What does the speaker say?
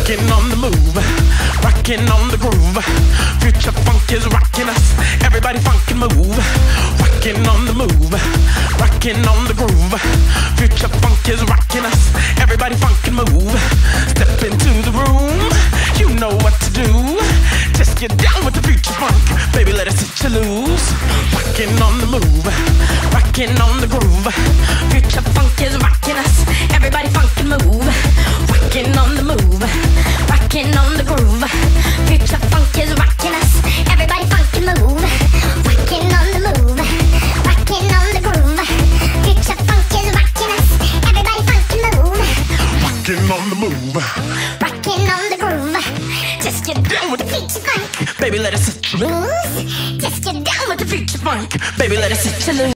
Rocking on the move, rocking on the groove. Future funk is rocking us. Everybody funk and move. Rocking on the move, rocking on the groove. Future funk is rocking us. Everybody funk and move. Step into the room, you know what to do. Just get down with the future funk, baby, let us hit you loose. Rocking on the move, rocking on the groove. Future funk is rocking us. Everybody funk and move. Rocking on the move, rocking on the groove. Future funk is rocking us. Everybody funk and move. Rocking on the move, rocking on the groove. Future funk is rocking us. Everybody funk and move. Rocking on the move, rocking on the groove. Just get down with the future funk, baby, let us hit you loose. Just get down with the future funk, baby, let us hit you loose.